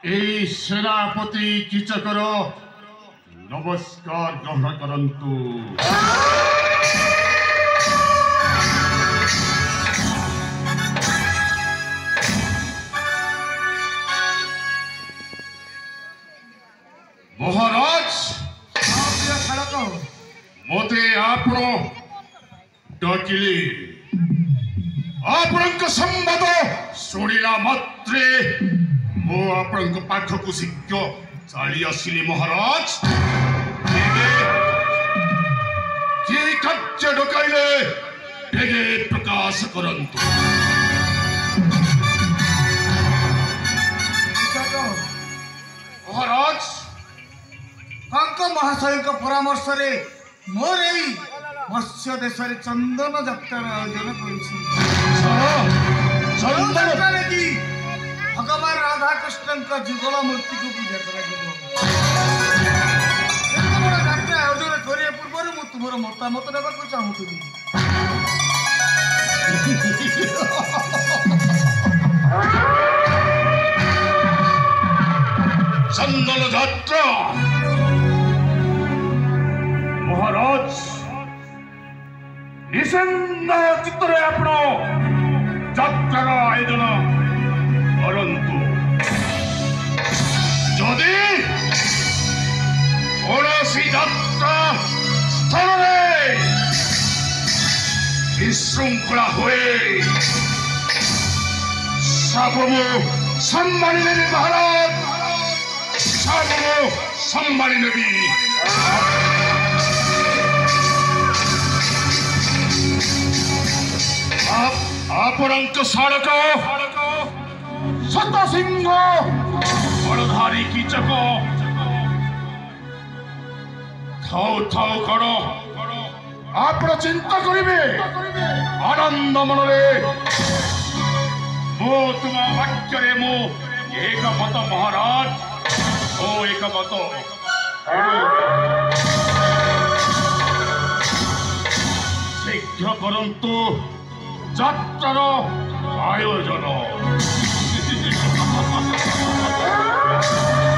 এই সেনাপতি কীচকর নমস্কার গ্রহণ করন্তু। মহারাজ মতে ଆପଣ ଡାକିଲେ ଆପଣଙ୍କ ସମ୍ବାଦ ଶୁଣିଲା ମାତ୍ରେ ମୁଁ ଆପଣଙ୍କ ପାଖକୁ ଶୀଘ୍ର ଚାଲି ଆସିଲି। ମହାରାଜ କି କାର୍ଯ୍ୟ ଡକାଇଲେ ବେଗେ ପ୍ରକାଶ କରନ୍ତୁ। ମହାରାଜ कंक महाशय परामर्श रे मोर एई मत्स्य देश रे चंदन यात्रा आयोजन करूछि। चंदन की भगवान राधा कृष्ण का जुगल मूर्ति को पूजा करा जिवो। एतो बड़ यात्रा आयोजन करिया पूर्व मु तुमर मतामत देबा को चाहूतुनी। चंदन यात्रा महाराज निसंद चित्तरे आपण यात्रार आयोजन करंतु। जदि कौनसी यात्रा स्थल विशृंखला हुए सब सम्मानी नेबी महाराज, सब सम्मानी नेबी। आपरंक सड़क सत सिंह बड़धारी कीचक थाउ थाउ कड़ आप चिंता करेंगे आनंद मनरे मो तुम वाक्य मो एक मत महाराज ओ एक मत शीघ्र करंतु यात्रार आयोजन।